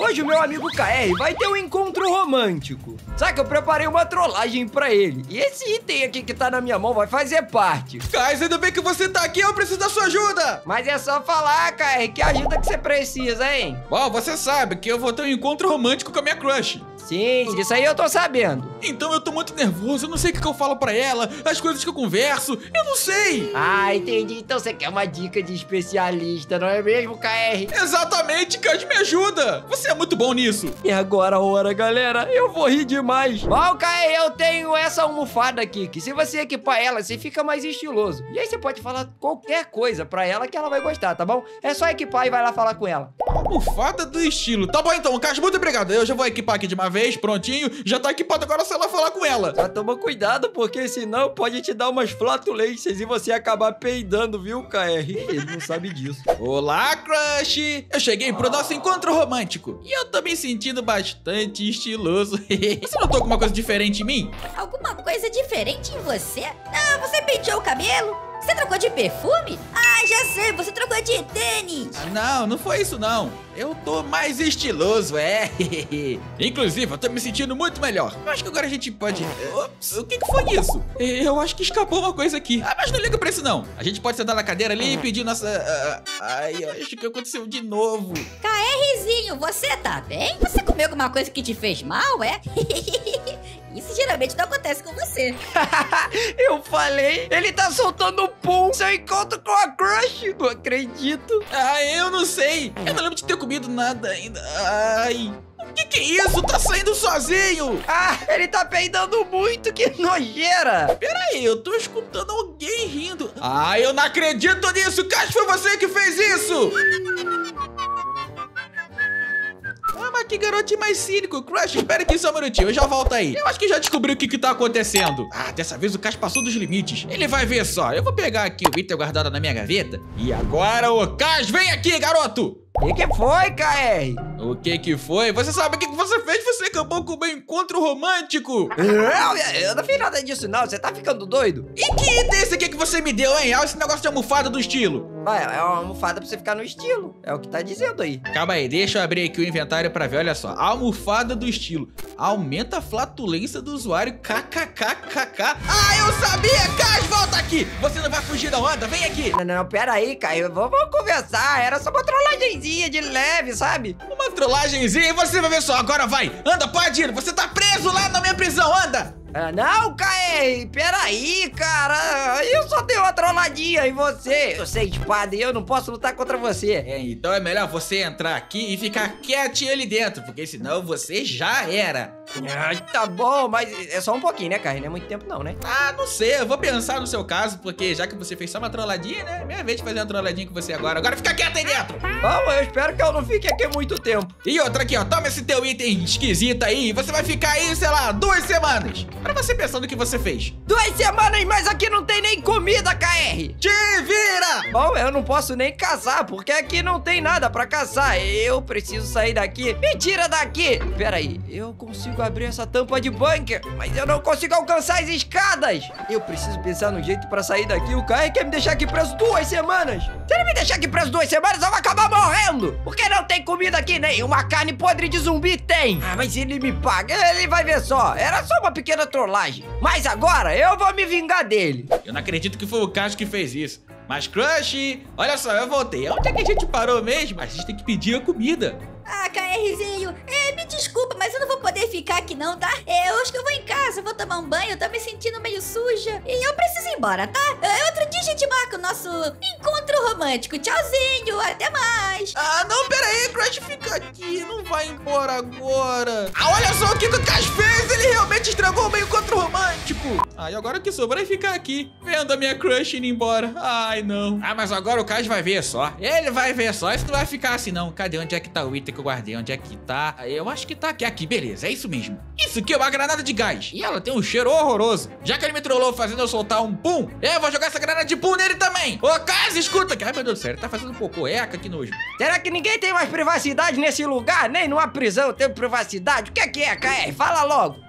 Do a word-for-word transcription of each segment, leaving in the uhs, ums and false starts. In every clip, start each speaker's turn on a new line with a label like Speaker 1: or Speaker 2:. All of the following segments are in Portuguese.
Speaker 1: Hoje o meu amigo K R vai ter um encontro romântico. Só que eu preparei uma trollagem pra ele. E esse item aqui que tá na minha mão vai fazer parte.
Speaker 2: Kais, ainda bem que você tá aqui, eu preciso da sua ajuda.
Speaker 1: Mas é só falar, K R, que ajuda que você precisa, hein?
Speaker 2: Bom, você sabe que eu vou ter um encontro romântico com a minha crush.
Speaker 1: Sim, disso aí eu tô sabendo.
Speaker 2: Então eu tô muito nervoso, eu não sei o que eu falo pra ela, as coisas que eu converso, eu não sei.
Speaker 1: Ah, entendi. Então você quer uma dica de especialista, não é mesmo, K R?
Speaker 2: Exatamente, Kais, me ajuda. Você é muito bom nisso.
Speaker 1: E agora a hora, galera, eu vou rir demais. Bom, K R, eu tenho essa almofada aqui, que se você equipar ela, você fica mais estiloso. E aí você pode falar qualquer coisa pra ela que ela vai gostar, tá bom? É só equipar e vai lá falar com ela.
Speaker 2: Almofada do estilo. Tá bom então, Kais, muito obrigado. Eu já vou equipar aqui de uma vez, prontinho. Já tá equipado, agora só lá falar com ela.
Speaker 1: Só toma cuidado, porque senão pode te dar umas flatulências e você acabar peidando, viu, K R? Ele não sabe disso.
Speaker 2: Olá, crush! Eu cheguei pro nosso encontro romântico e eu tô me sentindo bastante estiloso. Você notou alguma coisa diferente em mim?
Speaker 3: Alguma coisa diferente em você? Ah, você penteou o cabelo? Você trocou de perfume? Ah, já sei, você trocou de tênis.
Speaker 2: Ah, não, não foi isso não. Eu tô mais estiloso, é. Inclusive, eu tô me sentindo muito melhor. Eu acho que agora a gente pode... Ops, o que que foi isso? Eu acho que escapou uma coisa aqui. Ah, mas não liga pra isso não. A gente pode sentar na cadeira ali e pedir nossa... Uh, ai, eu acho que aconteceu de novo.
Speaker 3: KRzinho, você tá bem? Você comeu alguma coisa que te fez mal, é? Isso geralmente não acontece com você.
Speaker 1: Eu falei, ele tá soltando pum. Seu encontro com a crush, não acredito.
Speaker 2: Ah, eu não sei. Eu não lembro de ter comido nada ainda. Ai... O que que é isso? Tá saindo sozinho!
Speaker 1: Ah, ele tá peidando muito, que nojeira!
Speaker 2: Pera aí, eu tô escutando alguém rindo. Ah, eu não acredito nisso! Kais, foi você que fez isso! Ah, mas que garotinho mais cínico. Crush, espera aqui só um minutinho, eu já volto aí. Eu acho que já descobri o que que tá acontecendo. Ah, dessa vez o Kais passou dos limites. Ele vai ver só. Eu vou pegar aqui o item guardado na minha gaveta. E agora o Kais, vem aqui, garoto!
Speaker 1: O que que foi, K R?
Speaker 2: O que que foi? Você sabe o que que você fez? Você acabou com o meu encontro romântico.
Speaker 1: Eu, eu não fiz nada disso não, você tá ficando doido?
Speaker 2: E que item é esse aqui que você me deu, hein? Olha esse negócio de almofada do estilo.
Speaker 1: Vai, é uma almofada pra você ficar no estilo. É o que tá dizendo aí.
Speaker 2: Calma aí, deixa eu abrir aqui o inventário pra ver. Olha só, almofada do estilo. Aumenta a flatulência do usuário. Kkkk. Ah, eu sabia! Kais, volta aqui! Você não vai fugir da onda? Vem aqui!
Speaker 1: Não, não, pera aí, Caio. Vamos, vamos conversar. Era só uma trollagenzinha de leve, sabe?
Speaker 2: Uma trollagenzinha e você vai ver só. Agora vai! Anda, pode ir! Você tá preso lá na minha prisão! Anda!
Speaker 1: Ah, não, K R, peraí, cara. Eu só dei uma trolladinha em você. Eu sei espada e eu não posso lutar contra você.
Speaker 2: É, então é melhor você entrar aqui e ficar quietinho ali dentro, porque senão você já era.
Speaker 1: Ah, tá bom, mas é só um pouquinho, né, K R? Não é muito tempo não, né?
Speaker 2: Ah, não sei, eu vou pensar no seu caso, porque já que você fez só uma trolladinha, né? Minha vez de fazer uma trolladinha com você agora. Agora fica quieto aí dentro.
Speaker 1: Bom, eu espero que eu não fique aqui muito tempo.
Speaker 2: E outra aqui, ó, toma esse teu item esquisito aí, você vai ficar aí, sei lá, duas semanas. Pra você pensar no que você fez.
Speaker 1: Duas semanas, mas aqui não tem nem comida, K R.
Speaker 2: Te vira!
Speaker 1: Bom, eu não posso nem caçar, porque aqui não tem nada pra caçar. Eu preciso sair daqui. Me tira daqui. Pera aí, eu consigo abrir essa tampa de bunker, mas eu não consigo alcançar as escadas. Eu preciso pensar no jeito pra sair daqui. O K R quer me deixar aqui preso duas semanas. Se ele me deixar aqui preso duas semanas, eu vou acabar morrendo. Porque não tem comida aqui, nem uma carne podre de zumbi tem. Ah, mas se ele me paga, ele vai ver só. Era só uma pequena trollagem. Mas agora eu vou me vingar dele.
Speaker 2: Eu não acredito que foi o Kais que fez isso. Mas, Crush, olha só, eu voltei. Onde é que a gente parou mesmo? A gente tem que pedir a comida.
Speaker 3: Ah, KRzinho, é, me desculpa, mas eu não vou poder ficar aqui não, tá? É, eu acho que eu vou em casa, vou tomar um banho, eu tô me sentindo meio suja. E eu preciso ir embora, tá? É, outro dia a gente marca o nosso encontro romântico. Tchauzinho, até mais.
Speaker 2: Ah, não, pera aí, Crush, fica aqui, não vai embora agora. Ah, olha só o que o Kais fez, ele realmente estragou o meu encontro romântico. Ah, e agora o que sobrou é ficar aqui, vendo a minha Crush indo embora. Ai, não. Ah, mas agora o Kais vai ver só. Ele vai ver só, isso não vai ficar assim não. Cadê, onde é que tá o item que eu guardei? Onde é que tá? Eu acho que tá aqui, aqui, beleza, é isso mesmo. Isso aqui é uma granada de gás e ela tem um cheiro horroroso. Já que ele me trollou fazendo eu soltar um pum, eu vou jogar essa granada de pum nele também. Ô, Kais, escuta. Ai, meu Deus do céu, ele tá fazendo cocô, eca, que nojo.
Speaker 1: Será que ninguém tem mais privacidade nesse lugar? Nem numa prisão tem privacidade? O que é que é, K R? Fala logo.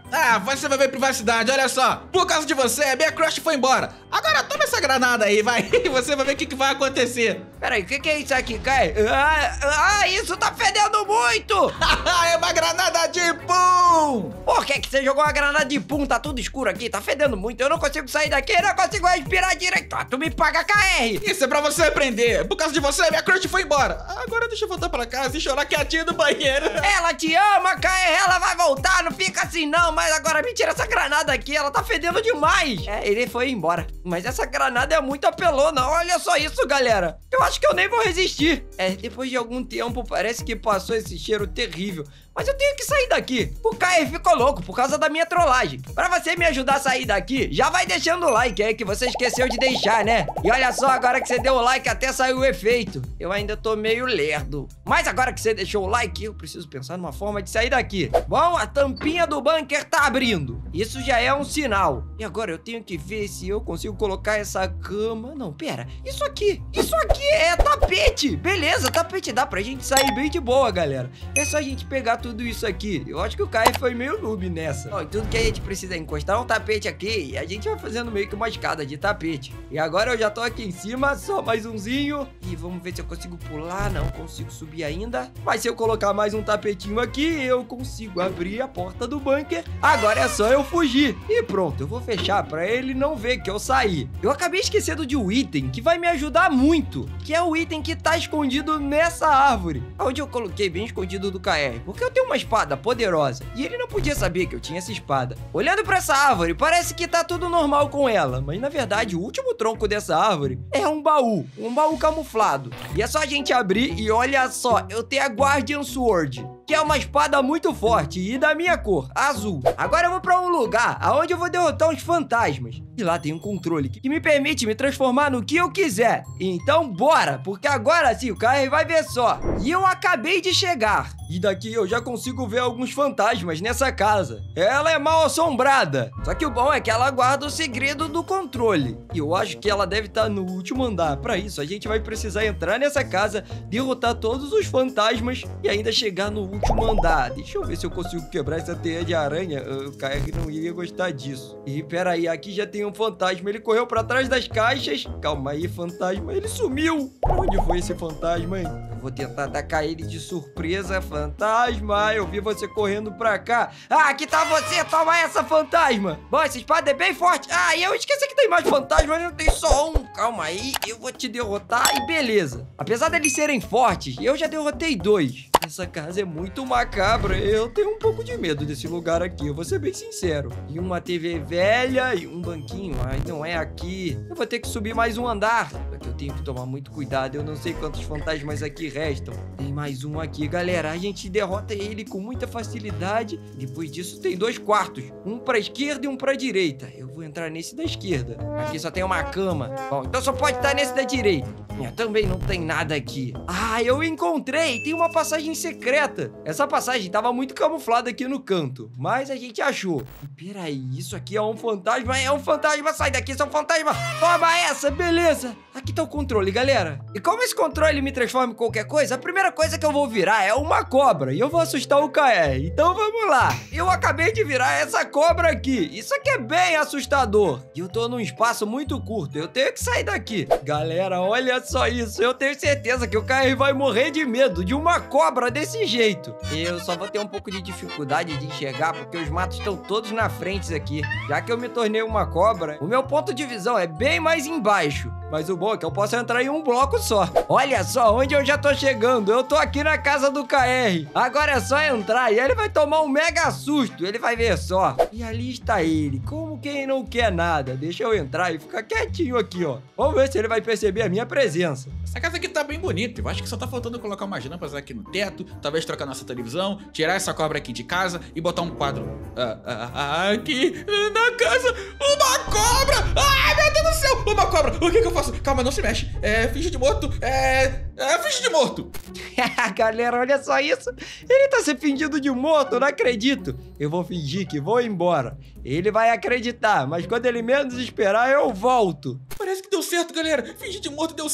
Speaker 2: Ah, você vai ver privacidade, olha só. Por causa de você, a minha crush foi embora. Agora toma essa granada aí, vai. Você vai ver o que, que vai acontecer.
Speaker 1: Peraí, o que, que é isso aqui, Kai? Ah, ah, isso tá fedendo muito!
Speaker 2: É uma granada de pum!
Speaker 1: Por que, que você jogou uma granada de pum? Tá tudo escuro aqui, tá fedendo muito. Eu não consigo sair daqui, eu não consigo respirar direito. Ah, tu me paga K R.
Speaker 2: Isso é pra você aprender. Por causa de você, a minha crush foi embora. Agora deixa eu voltar pra casa e chorar quietinho no banheiro.
Speaker 1: Ela te ama, K R, ela vai voltar, não fica assim não. Mas agora me tira essa granada aqui, ela tá fedendo demais. É, ele foi embora. Mas essa granada é muito apelona, olha só isso, galera. Eu acho que eu nem vou resistir. É, depois de algum tempo parece que passou esse cheiro terrível. Mas eu tenho que sair daqui. O K R ficou louco por causa da minha trollagem. Pra você me ajudar a sair daqui, já vai deixando o like aí que você esqueceu de deixar, né? E olha só, agora que você deu o like até saiu o efeito. Eu ainda tô meio lerdo. Mas agora que você deixou o like, eu preciso pensar numa forma de sair daqui. Bom, a tampinha do bunker tá abrindo. Isso já é um sinal. E agora eu tenho que ver se eu consigo colocar essa cama. Não, pera. Isso aqui. Isso aqui é tapete. Beleza, tapete dá pra gente sair bem de boa, galera. É só a gente pegar tudo isso aqui. Eu acho que o K R foi meio noob nessa. Ó, tudo que a gente precisa é encostar um tapete aqui e a gente vai fazendo meio que uma escada de tapete. E agora eu já tô aqui em cima, só mais umzinho. E vamos ver se eu consigo pular. Não consigo subir ainda. Mas se eu colocar mais um tapetinho aqui, eu consigo abrir a porta do bunker. Agora é só eu fugir. E pronto, eu vou fechar pra ele não ver que eu saí. Eu acabei esquecendo de um item que vai me ajudar muito, que é o item que tá escondido nessa árvore, onde eu coloquei bem escondido do K R, porque eu tenho uma espada poderosa e ele não podia saber que eu tinha essa espada. Olhando pra essa árvore, parece que tá tudo normal com ela, mas na verdade o último tronco dessa árvore é um baú, um baú camuflado. E é só a gente abrir e olha só, eu tenho a Guardian Sword, que é uma espada muito forte e da minha cor, azul. Agora eu vou pra um lugar aonde eu vou derrotar uns fantasmas. E lá tem um controle que me permite me transformar no que eu quiser. Então bora, porque agora sim o K R vai ver só. E eu acabei de chegar. E daqui eu já consigo ver alguns fantasmas nessa casa. Ela é mal assombrada. Só que o bom é que ela guarda o segredo do controle. E eu acho que ela deve estar no último andar. Para isso, a gente vai precisar entrar nessa casa, derrotar todos os fantasmas e ainda chegar no último andar. Deixa eu ver se eu consigo quebrar essa teia de aranha. O K R não iria gostar disso. E peraí, aqui já tem um fantasma. Ele correu para trás das caixas. Calma aí, fantasma. Ele sumiu. Pra onde foi esse fantasma, hein? Eu vou tentar atacar ele de surpresa, fantasma. Eu vi você correndo pra cá. Ah, aqui tá você. Toma essa, fantasma. Bom, essa espada é bem forte. Ah, e eu esqueci que tem mais fantasmas, mas não tem só um. Calma aí, eu vou te derrotar e beleza. Apesar deles serem fortes, eu já derrotei dois. Essa casa é muito macabra. Eu tenho um pouco de medo desse lugar aqui, eu vou ser bem sincero. E uma T V velha e um banquinho. Ai, não é aqui. Eu vou ter que subir mais um andar. Aqui eu tenho que tomar muito cuidado. Eu não sei quantos fantasmas aqui restam. Tem mais um aqui, galera. A gente derrota ele com muita facilidade. Depois disso tem dois quartos. Um pra esquerda e um pra direita. Eu vou entrar nesse da esquerda. Aqui só tem uma cama. Bom, então só pode estar nesse da direita. Também não tem nada aqui. Ah, eu encontrei. Tem uma passagem secreta. Essa passagem tava muito camuflada aqui no canto, mas a gente achou. Peraí, isso aqui é um fantasma? É um fantasma. Sai daqui, seu fantasma. Toma essa, beleza. Aqui tá o controle, galera. E como esse controle me transforma em qualquer coisa, a primeira coisa que eu vou virar é uma cobra. E eu vou assustar o K R. Então vamos lá. Eu acabei de virar essa cobra aqui. Isso aqui é bem assustador. E eu tô num espaço muito curto. Eu tenho que sair daqui. Galera, olha só isso. Eu tenho certeza que o K R vai morrer de medo de uma cobra desse jeito. Eu só vou ter um pouco de dificuldade de enxergar porque os matos estão todos na frente aqui. Já que eu me tornei uma cobra, o meu ponto de visão é bem mais embaixo. Mas o bom é que eu posso entrar em um bloco só. Olha só onde eu já tô chegando. Eu tô aqui na casa do K R. Agora é só entrar e ele vai tomar um mega susto. Ele vai ver só. E ali está ele. Como quem não quer nada. Deixa eu entrar e ficar quietinho aqui, ó. Vamos ver se ele vai perceber a minha presença.
Speaker 2: Essa casa aqui tá bem bonita. Eu acho que só tá faltando colocar umas lâmpadas aqui no teto. Talvez trocar nossa televisão. Tirar essa cobra aqui de casa e botar um quadro ah, ah, ah, aqui na casa. Uma cobra! Ai, meu Deus do céu! Uma cobra! O que que eu faço? Calma, não se mexe. É, finge de morto. É, é finge de morto.
Speaker 1: Galera, olha só isso. Ele tá se fingindo de morto, eu não acredito. Eu vou fingir que vou embora. Ele vai acreditar, mas quando ele menos esperar, eu volto.
Speaker 2: Parece que deu certo, galera. Fingir de morto deu certo.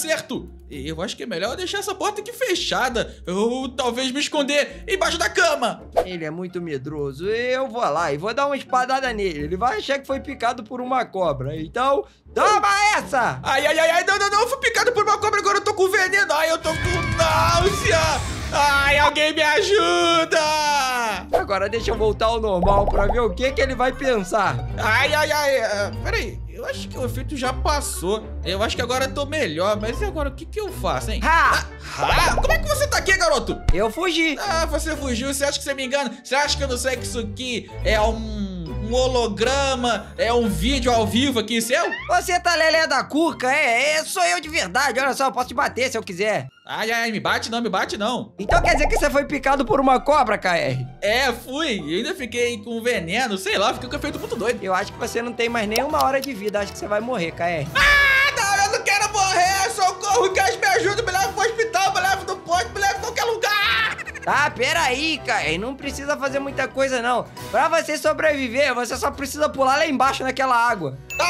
Speaker 2: certo. Eu acho que é melhor eu deixar essa porta aqui fechada. Ou talvez me esconder embaixo da cama.
Speaker 1: Ele é muito medroso. Eu vou lá e vou dar uma espadada nele. Ele vai achar que foi picado por uma cobra. Então, toma essa!
Speaker 2: Ai, ai, ai, ai, não, não, não. Eu fui picado por uma cobra, agora eu tô com veneno. Ai, eu tô com náusea. Ai, alguém me ajuda.
Speaker 1: Agora deixa eu voltar ao normal pra ver o que que ele vai pensar.
Speaker 2: Ai, ai, ai. Uh, peraí. Eu acho que o efeito já passou. Eu acho que agora eu tô melhor. Mas e agora? O que que eu faço, hein?
Speaker 1: Ha!
Speaker 2: Ah, ah, como é que você tá aqui, garoto?
Speaker 1: Eu fugi.
Speaker 2: Ah, você fugiu. Você acha que você me engana? Você acha que eu não sei que isso aqui é um... Um holograma, é um vídeo ao vivo aqui seu?
Speaker 1: Você tá lelé da cuca, é? é? Sou eu de verdade, olha só, eu posso te bater se eu quiser.
Speaker 2: Ai, ai, me bate não, me bate não.
Speaker 1: Então quer dizer que você foi picado por uma cobra, K R?
Speaker 2: É, fui, e ainda fiquei com veneno, sei lá, fiquei com um efeito muito doido.
Speaker 1: Eu acho que você não tem mais nem uma hora de vida, acho que você vai morrer, K R.
Speaker 2: Ah, não, eu não quero morrer, socorro, que me ajuda, me leva pro hospital, me leva no posto, me leva pra qualquer lugar.
Speaker 1: Tá, peraí, Kai, não precisa fazer muita coisa, não. Pra você sobreviver, você só precisa pular lá embaixo naquela água.
Speaker 2: Tá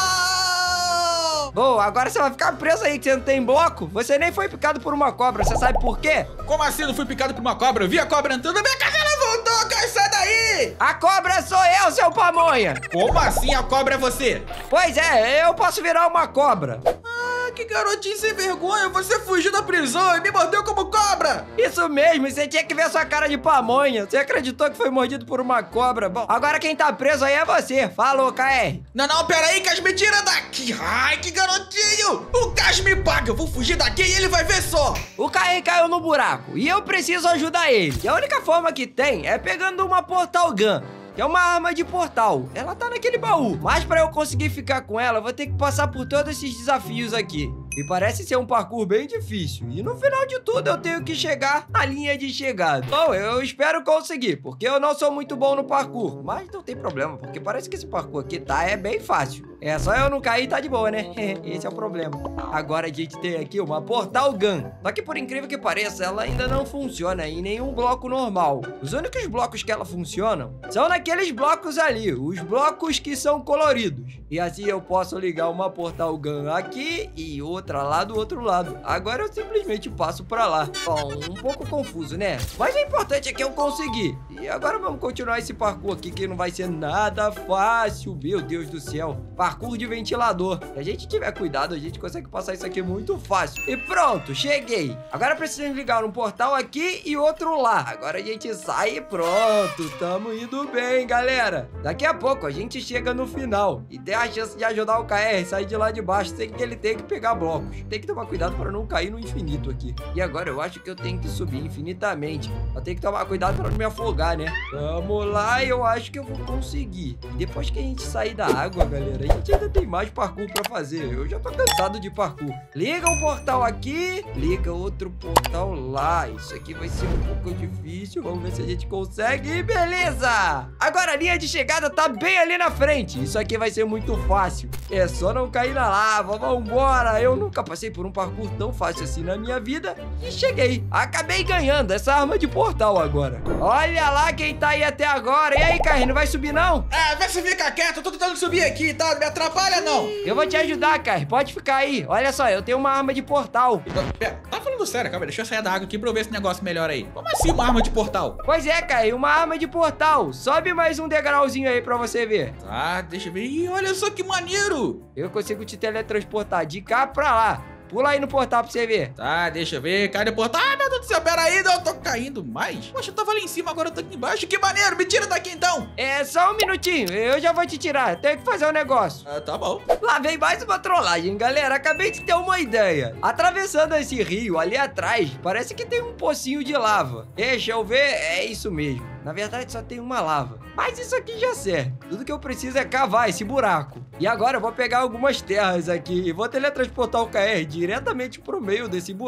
Speaker 2: bom!
Speaker 1: Bom, agora você vai ficar preso aí, que você não tem bloco. Você nem foi picado por uma cobra, você sabe por quê?
Speaker 2: Como assim não fui picado por uma cobra? Eu vi a cobra entrando na minha casa, ela voltou, Kai, sai daí!
Speaker 1: A cobra sou eu, seu pamonha!
Speaker 2: Como assim a cobra é você?
Speaker 1: Pois é, eu posso virar uma cobra.
Speaker 2: Que garotinho sem vergonha, você fugiu da prisão e me mordeu como cobra!
Speaker 1: Isso mesmo, você tinha que ver sua cara de pamonha. Você acreditou que foi mordido por uma cobra. Bom, agora quem tá preso aí é você. Falou, K R.
Speaker 2: Não, não, peraí, Cas, me tira daqui! Ai, que garotinho! O Cas me paga, eu vou fugir daqui e ele vai ver só!
Speaker 1: O K R caiu no buraco e eu preciso ajudar ele. E a única forma que tem é pegando uma Portal Gun, que é uma arma de portal. Ela tá naquele baú. Mas pra eu conseguir ficar com ela, eu vou ter que passar por todos esses desafios aqui. E parece ser um parkour bem difícil. E no final de tudo, eu tenho que chegar na linha de chegada. Bom, eu espero conseguir, porque eu não sou muito bom no parkour. Mas não tem problema, porque parece que esse parkour aqui tá é bem fácil. É só eu não cair e tá de boa, né? Esse é o problema. Agora a gente tem aqui uma Portal Gun. Só que por incrível que pareça, ela ainda não funciona em nenhum bloco normal. Os únicos blocos que ela funciona são naqueles blocos ali, os blocos que são coloridos. E assim eu posso ligar uma Portal Gun aqui e outra lá do outro lado. Agora eu simplesmente passo pra lá. Bom, um pouco confuso, né? Mas o importante é que eu consegui. E agora vamos continuar esse parkour aqui, que não vai ser nada fácil. Meu Deus do céu. Parkour de ventilador. Se a gente tiver cuidado, a gente consegue passar isso aqui muito fácil. E pronto, cheguei. Agora precisamos ligar um portal aqui e outro lá. Agora a gente sai e pronto. Tamo indo bem, galera. Daqui a pouco a gente chega no final e tem a chance de ajudar o K R a sair de lá de baixo sem que ele tenha que pegar blocos. Tem que tomar cuidado para não cair no infinito aqui. E agora eu acho que eu tenho que subir infinitamente. Eu tenho que tomar cuidado para não me afogar, né? Vamos lá, eu acho que eu vou conseguir. E depois que a gente sair da água, galera, a gente ainda tem mais parkour para fazer. Eu já tô cansado de parkour. Liga um portal aqui, liga outro portal lá. Isso aqui vai ser um pouco difícil. Vamos ver se a gente consegue. E beleza! Agora a linha de chegada tá bem ali na frente. Isso aqui vai ser muito fácil. É só não cair na lava. Vambora! Eu nunca passei por um parkour tão fácil assim na minha vida e cheguei. Acabei ganhando essa arma de portal agora. Olha lá quem tá aí até agora. E aí, K R, não vai subir não?
Speaker 2: É, vê se fica quieto. Eu tô tentando subir aqui, tá? Não me atrapalha, não.
Speaker 1: Eu vou te ajudar, K R. Pode ficar aí. Olha só, eu tenho uma arma de portal.
Speaker 2: Pera, tá falando sério, calma aí. Deixa eu sair da água aqui pra eu ver esse negócio melhor aí. Como assim uma arma de portal?
Speaker 1: Pois é, K R, uma arma de portal. Sobe mais um degrauzinho aí pra você ver.
Speaker 2: Tá, deixa eu ver. Ih, olha só que maneiro.
Speaker 1: Eu consigo te teletransportar de cá pra lá. Pula aí no portal pra você ver.
Speaker 2: Tá, deixa eu ver. Cai no portal. Ai, meu Deus do céu, pera aí, eu tô caindo mais. Poxa, eu tava ali em cima, agora eu tô aqui embaixo. Que maneiro, me tira daqui então.
Speaker 1: É, só um minutinho, eu já vou te tirar. Tenho que fazer um negócio.
Speaker 2: Ah, tá bom.
Speaker 1: Lá vem mais uma trollagem, galera. Acabei de ter uma ideia. Atravessando esse rio ali atrás, parece que tem um pocinho de lava. Deixa eu ver, é isso mesmo. Na verdade, só tem uma lava. Mas isso aqui já serve. Tudo que eu preciso é cavar esse buraco. E agora eu vou pegar algumas terras aqui e vou teletransportar o K R diretamente pro meio desse buraco.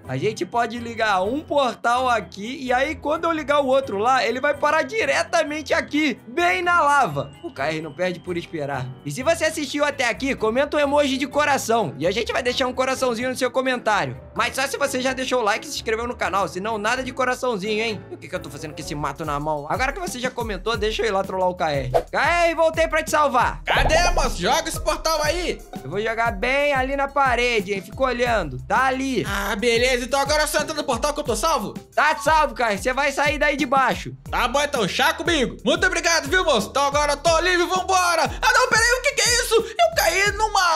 Speaker 1: A gente pode ligar um portal aqui e aí quando eu ligar o outro lá, ele vai parar diretamente aqui, bem na lava. O K R não perde por esperar. E se você assistiu até aqui, comenta um emoji de coração e a gente vai deixar um coraçãozinho no seu comentário. Mas só se você já deixou o like e se inscreveu no canal, senão nada de coraçãozinho, hein? E o que que eu tô fazendo com esse mato na mão? Agora que você já comentou, deixa eu ir lá trollar o K R. K R, voltei pra te salvar.
Speaker 2: Cadê, moço? Joga esse portal aí.
Speaker 1: Eu vou jogar bem ali na parede, hein? Fica olhando. Tá ali.
Speaker 2: Ah, beleza. Então agora é só entrar no portal que eu tô salvo?
Speaker 1: Tá salvo, K R. Você vai sair daí de baixo.
Speaker 2: Tá bom, então. Chá comigo. Muito obrigado, viu, moço? Então agora eu tô livre, vambora. Ah, não, peraí. O que que é isso? Eu caí numa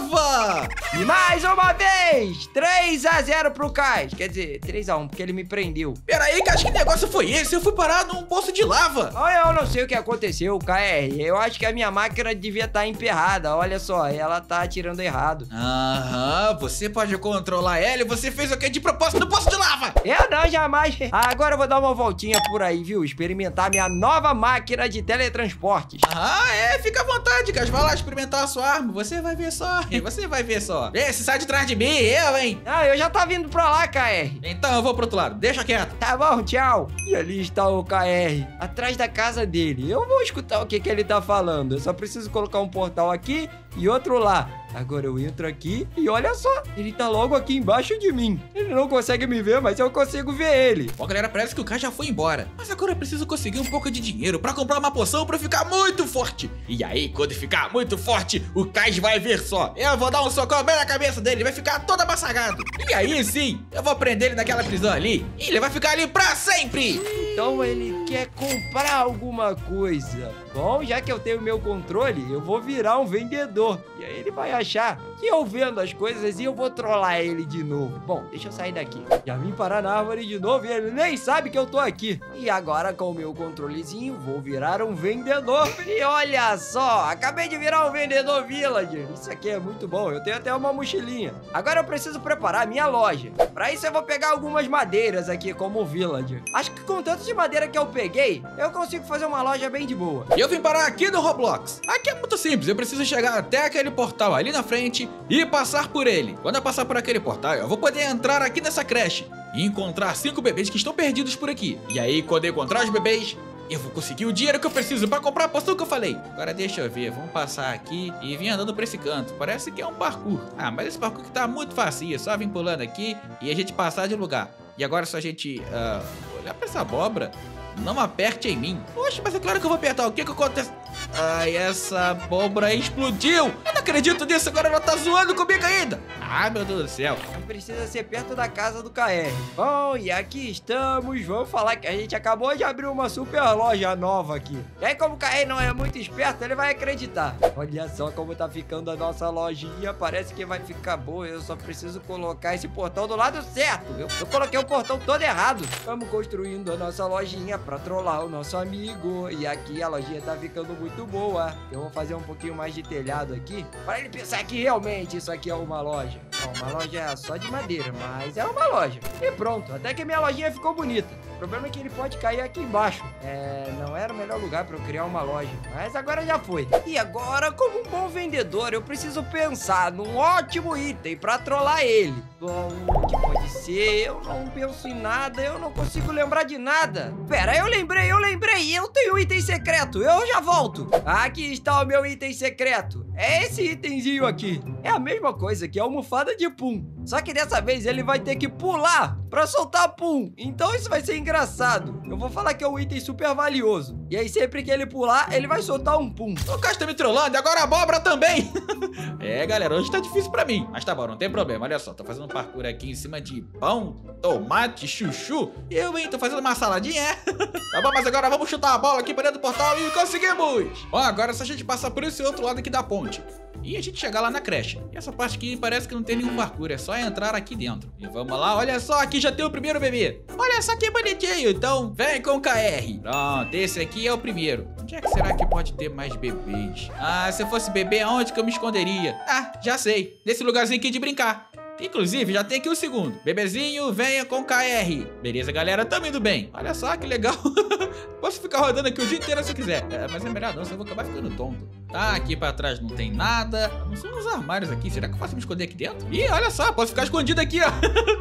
Speaker 2: lava.
Speaker 1: E mais uma vez, três a zero pro Kai. Quer dizer, três a um, porque ele me prendeu.
Speaker 2: Peraí, Kai, que negócio foi esse? Eu fui parar num poço de lava.
Speaker 1: Olha, eu não sei o que aconteceu, K R. Eu acho que a minha máquina devia estar emperrada. Olha só, ela tá atirando errado.
Speaker 2: Aham, você pode controlar ela e você fez o que de propósito no poço de lava?
Speaker 1: Eu não, jamais. Agora eu vou dar uma voltinha por aí, viu? Experimentar minha nova máquina de teletransportes.
Speaker 2: Ah, é? Fica à vontade, Kai. Vai lá experimentar a sua arma. Você vai ver só. Você vai ver só. Vê, se sai de trás de mim, eu, hein?
Speaker 1: Ah, eu já tá vindo pra lá, K R.
Speaker 2: Então eu vou pro outro lado. Deixa quieto.
Speaker 1: Tá bom, tchau. E ali está o K R, atrás da casa dele. Eu vou escutar o que, que ele tá falando. Eu só preciso colocar um portal aqui e outro lá. Agora eu entro aqui e olha só, ele tá logo aqui embaixo de mim. Ele não consegue me ver, mas eu consigo ver ele.
Speaker 2: Bom, galera, parece que o Kai já foi embora. Mas agora eu preciso conseguir um pouco de dinheiro pra comprar uma poção pra ficar muito forte. E aí, quando ficar muito forte, o Kai vai ver só. Eu vou dar um socão bem na cabeça dele, ele vai ficar todo amassagado. E aí sim, eu vou prender ele naquela prisão ali e ele vai ficar ali pra sempre.
Speaker 1: Então ele quer comprar alguma coisa. Bom, já que eu tenho meu controle, eu vou virar um vendedor. E aí ele vai achar que eu vendo as coisas e eu vou trollar ele de novo. Bom, deixa eu sair daqui. Já vim parar na árvore de novo e ele nem sabe que eu tô aqui. E agora com o meu controlezinho, vou virar um vendedor. E olha só, acabei de virar um vendedor villager. Isso aqui é muito bom, eu tenho até uma mochilinha. Agora eu preciso preparar a minha loja. Pra isso eu vou pegar algumas madeiras aqui como villager. Acho que com tanto de madeira que eu peguei, eu consigo fazer uma loja bem de boa.
Speaker 2: Eu vim parar aqui no Roblox. Aqui é muito simples, eu preciso chegar até aquele portal ali na frente e passar por ele. Quando eu passar por aquele portal, eu vou poder entrar aqui nessa creche e encontrar cinco bebês que estão perdidos por aqui. E aí, quando eu encontrar os bebês, eu vou conseguir o dinheiro que eu preciso pra comprar a poção que eu falei. Agora deixa eu ver, vamos passar aqui e vir andando pra esse canto. Parece que é um parkour. Ah, mas esse parkour que tá muito fácil, é só vir pulando aqui e a gente passar de lugar. E agora se a gente uh, olhar pra essa abóbora, não aperte em mim. Poxa, mas é claro que eu vou apertar. O que que acontece? Ai, essa abóbora explodiu. Eu não acredito nisso. Agora ela tá zoando comigo ainda. Ah, meu Deus do céu.
Speaker 1: Precisa ser perto da casa do K R. Bom, e aqui estamos. Vamos falar que a gente acabou de abrir uma super loja nova aqui. E aí, como o K R não é muito esperto, ele vai acreditar. Olha só como tá ficando a nossa lojinha. Parece que vai ficar boa. Eu só preciso colocar esse portão do lado certo. Eu, eu coloquei o portão todo errado. Vamos construindo a nossa lojinha pra trollar o nosso amigo. E aqui a lojinha tá ficando muito boa. Eu vou fazer um pouquinho mais de telhado aqui para ele pensar que realmente isso aqui é uma loja. Não, uma loja só de madeira, mas é uma loja. E pronto, até que minha lojinha ficou bonita. O problema é que ele pode cair aqui embaixo. É, não era o melhor lugar para eu criar uma loja, mas agora já foi. E agora, como um bom vendedor, eu preciso pensar num ótimo item para trollar ele. Bom, o que pode ser? Eu não penso em nada, eu não consigo lembrar de nada. Pera, eu lembrei, eu lembrei, eu tenho um item secreto, eu já volto. Aqui está o meu item secreto. É esse itemzinho aqui. É a mesma coisa que a almofada de pum. Só que dessa vez ele vai ter que pular pra soltar pum. Então isso vai ser engraçado. Eu vou falar que é um item super valioso. E aí sempre que ele pular, ele vai soltar um pum.
Speaker 2: O Kai tá me trollando e agora a abóbora também. É, galera, hoje tá difícil pra mim. Mas tá bom, não tem problema. Olha só, tô fazendo um parkour aqui em cima de pão, tomate, chuchu. E eu, hein, tô fazendo uma saladinha, é? Tá bom, mas agora vamos chutar a bola aqui pra dentro do portal e conseguimos. Bom, agora é só a gente passar por esse outro lado aqui da ponte e a gente chegar lá na creche. E essa parte aqui parece que não tem nenhum parkour, é só entrar aqui dentro. E vamos lá, olha só, aqui já tem o primeiro bebê. Olha só que bonitinho, então vem com o K R. Pronto, esse aqui é o primeiro. Onde é que será que pode ter mais bebês? Ah, se eu fosse bebê, aonde que eu me esconderia? Ah, já sei, nesse lugarzinho aqui de brincar. Inclusive, já tem aqui o segundo. Bebezinho, venha com K R. Beleza, galera, tamo indo bem. Olha só que legal. Posso ficar rodando aqui o dia inteiro se eu quiser. É, mas é melhor não, senão eu vou acabar ficando tonto. Tá, aqui pra trás não tem nada. Não são uns armários aqui. Será que eu posso me esconder aqui dentro? Ih, olha só, posso ficar escondido aqui, ó.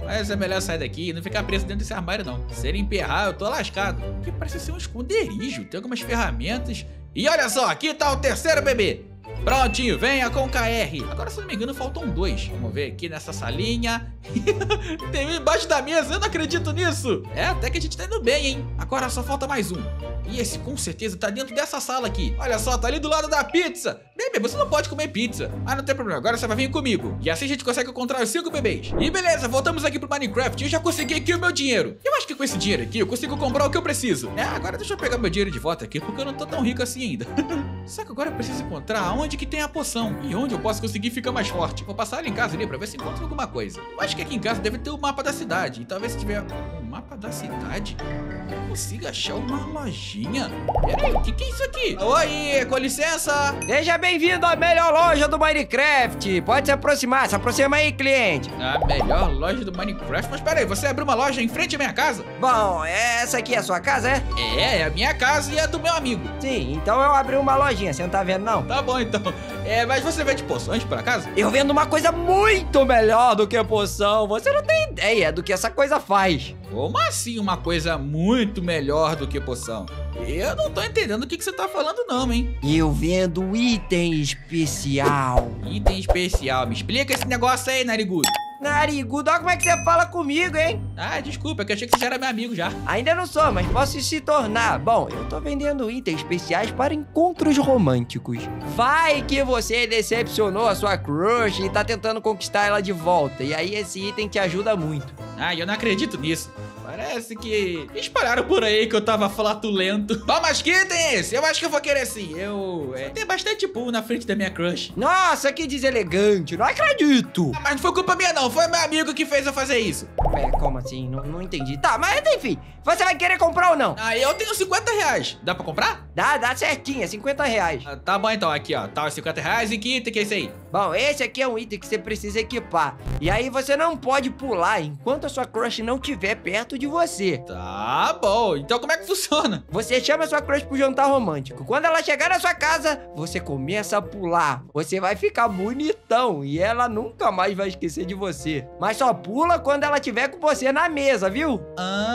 Speaker 2: Mas é melhor sair daqui e não ficar preso dentro desse armário, não. Se ele emperrar, eu tô lascado. Que parece ser um esconderijo, tem algumas ferramentas. E olha só, aqui tá o terceiro bebê. Prontinho, venha com o K R. Agora, se não me engano, faltam dois. Vamos ver aqui nessa salinha. Tem um embaixo da mesa, eu não acredito nisso. É, até que a gente tá indo bem, hein? Agora só falta mais um. E esse com certeza tá dentro dessa sala aqui. Olha só, tá ali do lado da pizza. Bebê, você não pode comer pizza. Mas não tem problema, agora você vai vir comigo. E assim a gente consegue encontrar os cinco bebês. E beleza, voltamos aqui pro Minecraft. Eu já consegui aqui o meu dinheiro. Eu acho que com esse dinheiro aqui eu consigo comprar o que eu preciso. É, agora deixa eu pegar meu dinheiro de volta aqui, porque eu não tô tão rico assim ainda. Só que agora eu preciso encontrar onde que tem a poção. E onde eu posso conseguir ficar mais forte. Vou passar ali em casa ali pra ver se encontro alguma coisa. Eu acho que aqui em casa deve ter o mapa da cidade. E talvez se tiver um mapa da cidade, eu consiga achar uma lojinha. Peraí, o que que é isso aqui? Oi, com licença.
Speaker 1: Seja bem-vindo à melhor loja do Minecraft. Pode se aproximar, se aproxima aí, cliente.
Speaker 2: A melhor loja do Minecraft? Mas peraí, você abriu uma loja em frente à minha casa?
Speaker 1: Bom, essa aqui é a sua casa, é?
Speaker 2: É, é a minha casa e é do meu amigo.
Speaker 1: Sim, então eu abri uma lojinha, você não tá vendo não?
Speaker 2: Tá bom então. É, mas você vende poções por acaso?
Speaker 1: Eu vendo uma coisa muito melhor do que poção. Você não tem ideia do que essa coisa faz.
Speaker 2: Como assim uma coisa muito melhor do que poção? Eu não tô entendendo o que, que você tá falando não, hein?
Speaker 1: Eu vendo item especial.
Speaker 2: Item especial. Me explica esse negócio aí, narigudo.
Speaker 1: Narigudo, olha como é que você fala comigo, hein?
Speaker 2: Ah, desculpa, é que eu achei que você já era meu amigo já.
Speaker 1: Ainda não sou, mas posso se tornar. Bom, eu tô vendendo itens especiais para encontros românticos. Vai que você decepcionou a sua crush e tá tentando conquistar ela de volta. E aí esse item te ajuda muito.
Speaker 2: Ah, eu não acredito nisso. Parece que espalharam por aí que eu tava flatulento. Bom, mas que item é esse? Eu acho que eu vou querer sim. Eu... É, tem bastante pool na frente da minha crush.
Speaker 1: Nossa, que deselegante. Não acredito.
Speaker 2: Ah, mas não foi culpa minha não. Foi meu amigo que fez eu fazer isso.
Speaker 1: É, como assim? Não, não entendi. Tá, mas enfim. Você vai querer comprar ou não?
Speaker 2: Ah, eu tenho cinquenta reais. Dá pra comprar?
Speaker 1: Dá, dá certinho. É cinquenta reais.
Speaker 2: Ah, tá bom então. Aqui, ó. Tá os cinquenta reais e que item que é esse aí?
Speaker 1: Bom, esse aqui é um item que você precisa equipar. E aí você não pode pular enquanto a sua crush não estiver perto de você.
Speaker 2: Tá bom. Então como é que funciona?
Speaker 1: Você chama a sua crush pro jantar romântico. Quando ela chegar na sua casa, você começa a pular. Você vai ficar bonitão e ela nunca mais vai esquecer de você. Mas só pula quando ela estiver com você na mesa, viu?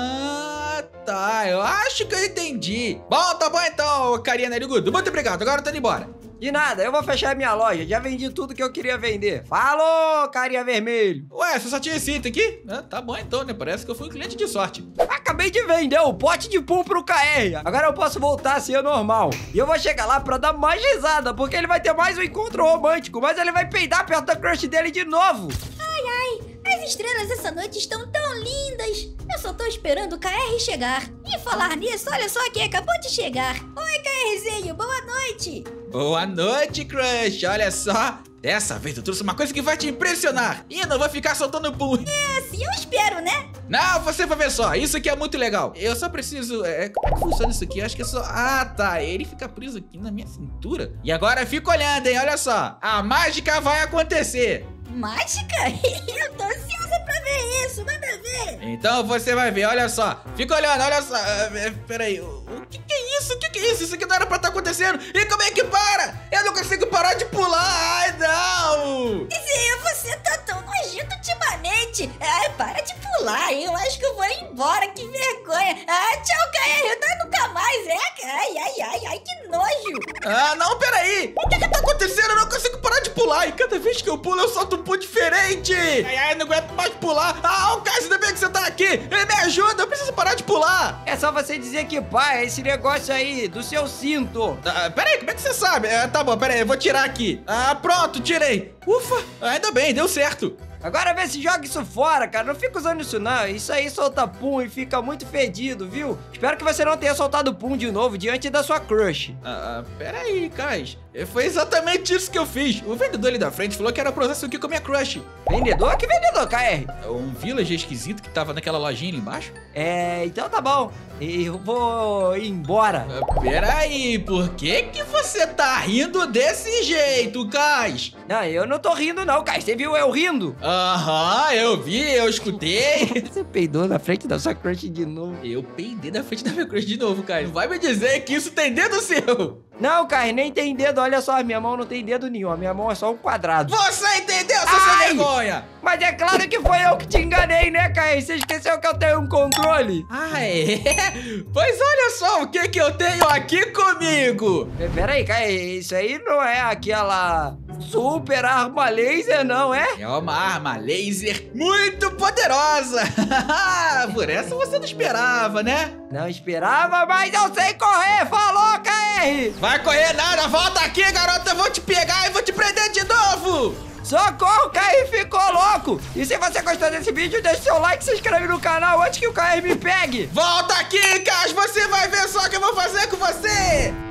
Speaker 2: Ah, tá. Eu acho que eu entendi. Bom, tá bom então, carinha narigudo. Muito obrigado. Agora eu tô indo embora.
Speaker 1: De nada, eu vou fechar minha loja. Já vendi tudo que eu queria vender. Falou, carinha vermelho.
Speaker 2: Ué, você só tinha esse item aqui? Ah, tá bom então, né? Parece que eu fui um cliente de sorte.
Speaker 1: Acabei de vender o pote de pool pro K R. Agora eu posso voltar a ser normal. E eu vou chegar lá pra dar mais risada, porque ele vai ter mais um encontro romântico. Mas ele vai peidar perto da crush dele de novo.
Speaker 3: Ai, ai, as estrelas essa noite estão tão lindas. Eu só tô esperando o K R chegar. E falar nisso, olha só quem acabou de chegar. Oi, KRzinho, boa noite.
Speaker 2: Boa noite, crush. Olha só. Dessa vez eu trouxe uma coisa que vai te impressionar. E não vou ficar soltando pum.
Speaker 3: É assim, eu espero, né?
Speaker 2: Não, você vai ver só. Isso aqui é muito legal. Eu só preciso... É, como é que funciona isso aqui? Eu acho que é só... Ah, tá. Ele fica preso aqui na minha cintura. E agora fica olhando, hein? Olha só. A mágica vai acontecer.
Speaker 3: Mágica? Eu tô ansiosa pra ver isso. Manda ver.
Speaker 2: Então você vai ver. Olha só. Fica olhando. Olha só. Uh, peraí. O, o que que é isso? O que que é isso? Isso aqui não era pra estar acontecendo. E como é que para? Eu não consigo parar de pular. Ai, não.
Speaker 3: Zé, você tá tão nojento ultimamente. Ai, para de pular. Eu acho que eu vou embora. Que vergonha. Ah, tchau, K R. Tá nunca mais. É, ai, ai, ai, ai, que nojo.
Speaker 2: Ah, não, peraí. O que que tá acontecendo? Eu não consigo parar de pular. E cada vez que eu pulo, eu solto um pulo diferente. Ai, ai, não aguento mais pular. Ah, o Cássio, ainda bem que você tá aqui. Ele me ajuda. Eu preciso parar de pular.
Speaker 1: É só você dizer que, pai, esse negócio aí do seu cinto.
Speaker 2: Ah, peraí, como é que você sabe? Ah, tá bom, peraí, eu vou tirar aqui. Ah, pronto, tirei. Ufa, ainda bem, deu certo.
Speaker 1: Agora vê se joga isso fora, cara. Não fica usando isso, não. Isso aí solta pum e fica muito fedido, viu? Espero que você não tenha soltado pum de novo diante da sua crush.
Speaker 2: Ah, peraí, Kais. Foi exatamente isso que eu fiz. O vendedor ali da frente falou que era pra usar isso aqui com a minha crush.
Speaker 1: Vendedor? Que vendedor, K R?
Speaker 2: Um villager esquisito que tava naquela lojinha ali embaixo.
Speaker 1: É, então tá bom. Eu vou ir embora.
Speaker 2: Ah, peraí, por que que você tá rindo desse jeito, Kais?
Speaker 1: Não, eu não tô rindo não, Kais. Você viu eu rindo?
Speaker 2: Aham, eu vi, eu escutei.
Speaker 1: Você peidou na frente da sua crush de novo.
Speaker 2: Eu peidei na frente da minha crush de novo, Kais. Não vai me dizer que isso tem dedo seu.
Speaker 1: Não, K R, nem tem dedo. Olha só, a minha mão não tem dedo nenhum. A minha mão é só um quadrado.
Speaker 2: Você entendeu, seu sem
Speaker 1: Ai!
Speaker 2: vergonha?
Speaker 1: Mas é claro que foi eu que te enganei, né, K R? Você esqueceu que eu tenho um controle?
Speaker 2: Ah, é? Pois olha só o que que eu tenho aqui comigo.
Speaker 1: É, Pera aí, K R, isso aí não é aquela super arma laser, não é?
Speaker 2: É uma arma laser muito poderosa. Por essa você não esperava, né?
Speaker 1: Não esperava, mas eu sei correr. Falou, K R!
Speaker 2: Vai correr nada, volta aqui, garota. Eu vou te pegar e vou te prender de novo.
Speaker 1: Socorro, o K R ficou louco! E se você gostou desse vídeo, deixa seu like e se inscreve no canal antes que o K R me pegue!
Speaker 2: Volta aqui, Cas, você vai ver só o que eu vou fazer com você!